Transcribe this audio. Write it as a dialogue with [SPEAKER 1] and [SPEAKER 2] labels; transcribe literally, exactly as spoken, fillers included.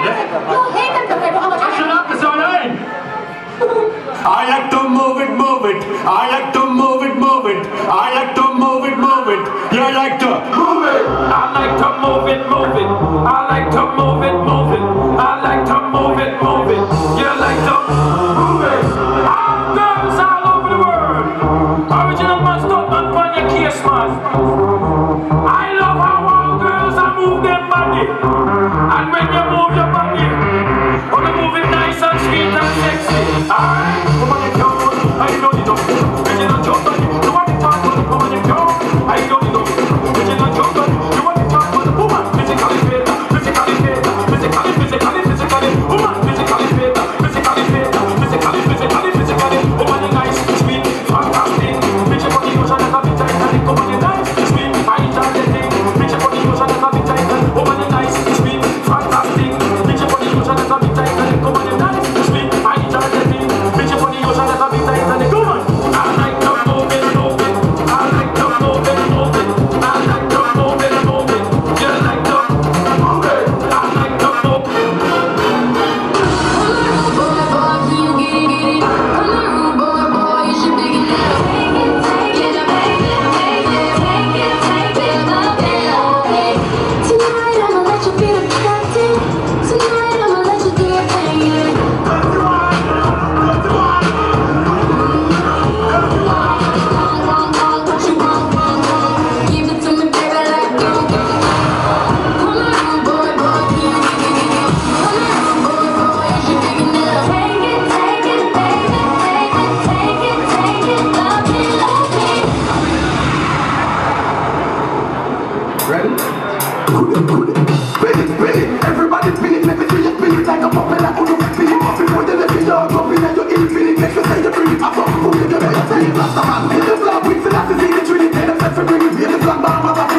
[SPEAKER 1] I like to move it, move it. I like to move it, move it. I like to move it, move it. You like to move it.
[SPEAKER 2] I like to move it, move it. I like to move it, move it. I like to move it, move it. You like to move it. All girls all over the world. Original man, stop man on your case, man. I love how all girls are move their body. And when you move your body, when you move it nice and sweet and sexy. Alright, come on, you go. I know you don't. Original jump on you. You want to talk about come on, you go. I know you don't. Original jump on you. You want to talk about the woman. Physically fit, physically fit, physically, physically, physically. Woman, physically fit, physically fit, physically, physically, physically. Woman, you nice, sweet, fantastic. Bitch, you body motion like a bit tight. Come on, you nice, sweet, fine, fantastic. Bitch, you body motion like a bit tight. Woman, you nice, sweet, fantastic. Bitch, you body motion like a bit tight. Come on, you nice, sweet, fine, fantastic. Bitch, you body motion like a bit tight. Come on. I like to move it, move it. I like to move it, move it. I like to move it, move it. You like to move it. I like to move it.
[SPEAKER 3] Ready? Spin it, spin it, everybody spin it, let me see you spin it like a puppet, I couldn't spin it. Before they let me down, up in and you're infinite, make sure say you bring it up, up, who you better say it, Rasta man. In the vlog, we still have to see the trinity, they said to bring it, here the vlog,